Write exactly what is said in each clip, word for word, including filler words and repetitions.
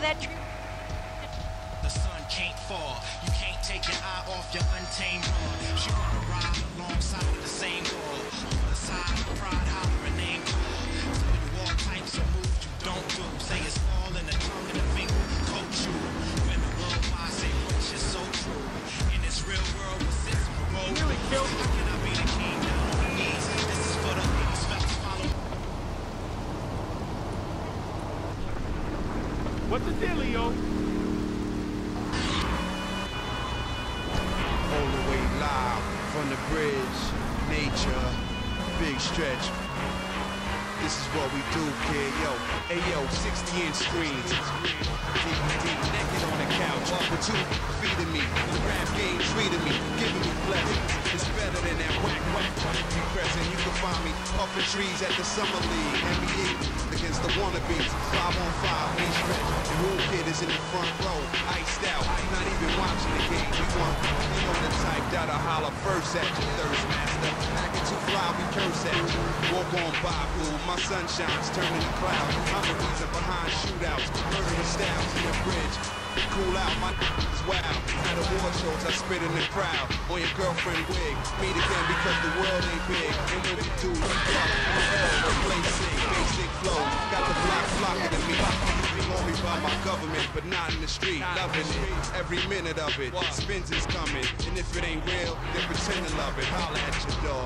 that tree. The sun can't fall. You can't take your eye off your untamed raw. She wanna ride alongside the same wall. On the side, pride hollering name call. Tell you all types of moves you don't do. Say it's all in the tongue and the finger. Coach you. When the world wide say which is so true. In this real world with six parole. Nearly killed me. How can I be the king down on my knees? This is for the ladies felt to follow. What's the dealio? All the way live from the bridge, nature, big stretch. This is what we do, kid. Yo, hey yo, sixty inch screens. D V D, naked on the couch, up with two feeding me. The rap game treating me, giving me pleasure. It's better than that whack whack be present. You can find me up in trees at the Summer League, N B A against the wannabes, five on five, big stretch. The real kid is in the front row, iced out, not even watching the game. We want, you know the type that'll holler first at you, thirst master. Acting too fly, we curse at you. Walk on by, boo, my sunshine's turning to clouds. I'm the reason behind shootouts, murderous styles in the bridge. Cool out, my is wild. At award shows, I spit in the crowd. On your girlfriend wig, meet again because the world ain't big. And when we do, we drop the play sick, basic flow. Got the block flocking to me. Call me by my government, but not in the street. Loving it, every minute of it. Spins is coming, and if it ain't real, then pretend to love it. Holla at your dog.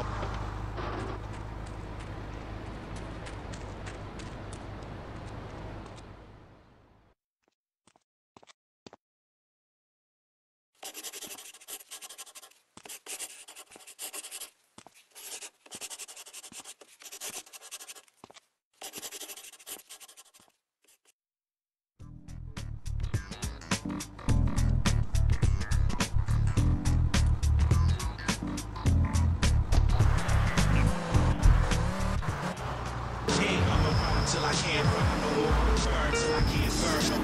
Till I can't find no more. Burn till I can't burn.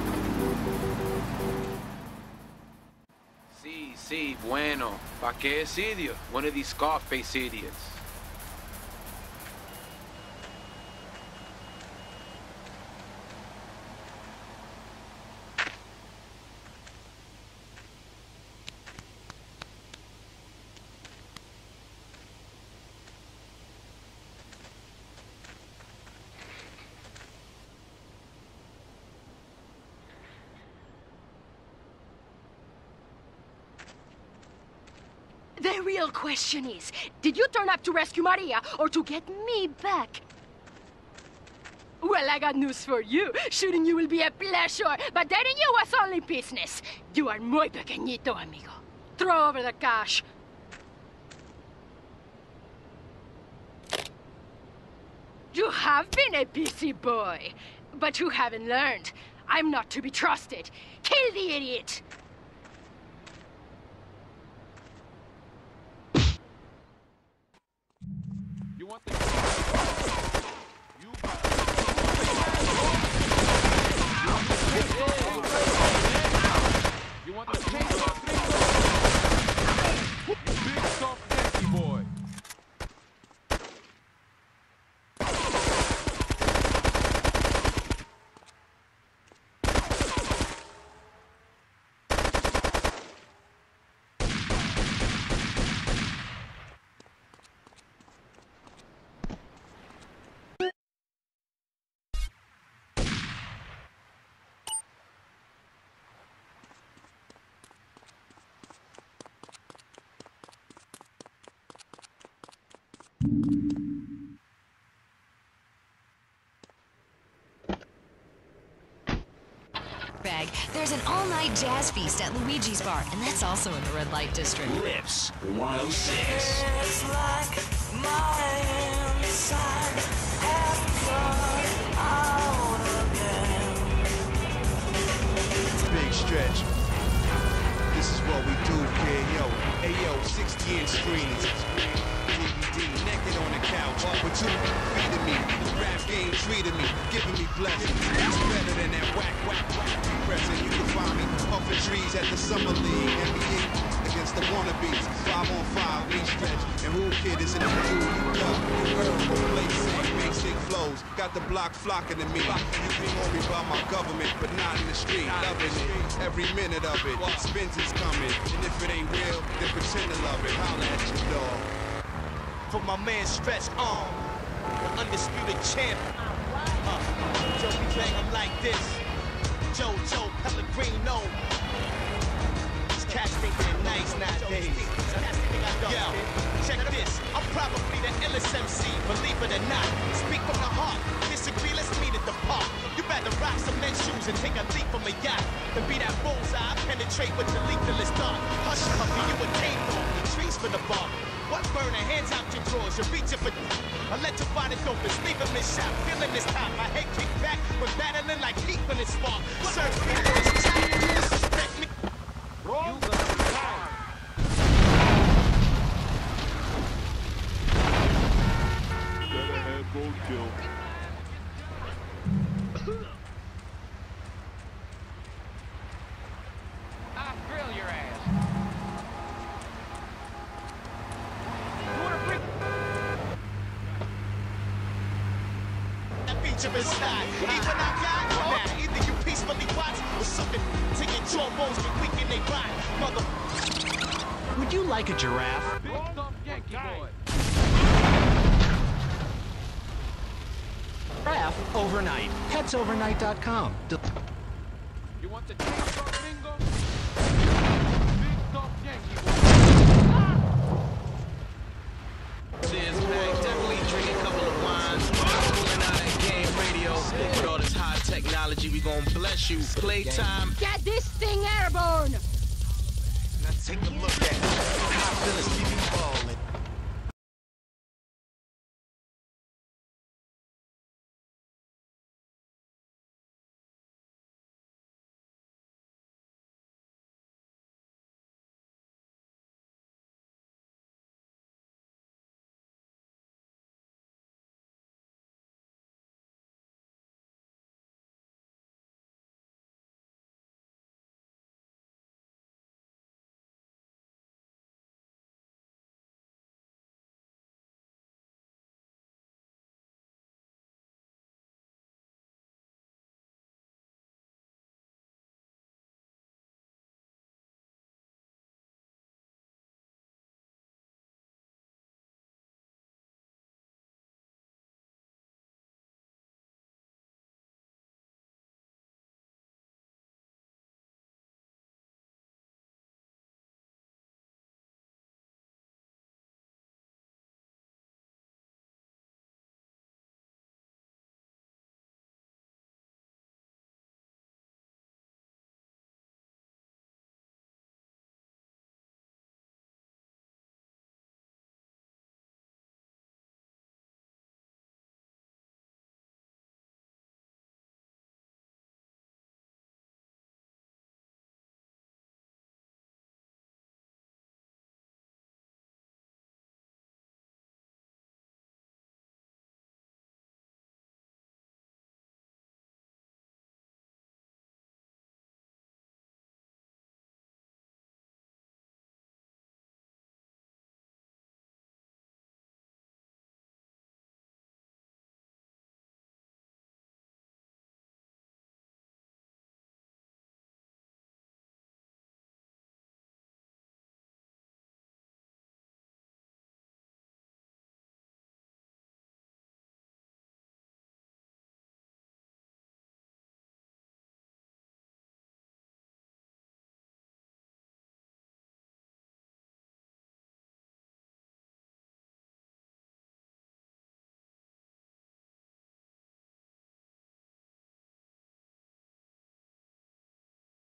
Sí, sí, bueno. ¿Pa' qué es idiot? One of these Scarface idiots. The real question is, did you turn up to rescue Maria or to get me back? Well, I got news for you. Shooting you will be a pleasure, but dating you was only business. You are muy pequeñito, amigo. Throw over the cash. You have been a busy boy, but you haven't learned. I'm not to be trusted. Kill the idiot! You want the... You... You want the... You big soft nasty boy. Bag. There's an all-night jazz feast at Luigi's Bar, and that's also in the red light district. Lips one oh six. It's like my inside has gone out again. Big stretch. This is what we do, kid. Yo, hey yo, sixty inch screens. D V D, naked on the couch, with two feeding me. The rap game treating me, giving me pleasure. It's better than that whack whack whack be present. You can find me up in trees at the Summer League, N B A against the wannabes, five on five, big stretch. And who kid is in the food you love? You heard, play sick, basic flows. Got the block flocking to me. You be on me by my government, but not in the street. Loving it, every minute of it. Spins is coming, and if it ain't real, then pretend to love it. Holla at your dog. For my man Stretch Arm, the undisputed champ. Uh, Joe, we bang him like this. Joe, Joe, Pellegrino. These cats think they're nice nowadays. Yo, check this. I'm probably the illest M C, believe it or not. Speak from the heart. Disagree, let's meet at the park. You better rock some men's shoes and take a leap from a yacht. And be that bullseye, penetrate with your lethal dart. Hush, puppy, you a game dog. The trees for the bar. What burner? Hands out your drawers. You're reaching for. Electrify the dopest. Leave him in shot. Feeling this time. My head kicked back. We're battling like heat when it's spark. Serve me this chat. Disrespect me. You gonna die. Better have roadkill. I'll grill your ass. Feature style. Even I got now. Either you peacefully watch or something to your jawbones be weak and they rot. Mother. Would you like a giraffe? Big tough Yankee boy. Giraffe overnight. pets overnight dot com. You want the chainsaw bingo? Big tough Yankee boy. Cheers, man. Definitely drink a couple of wines. Pulling out that game radio. With all this high technology, we gonna bless you. Playtime. Get this thing airborne! Now take a look at how Phyllis T V balls.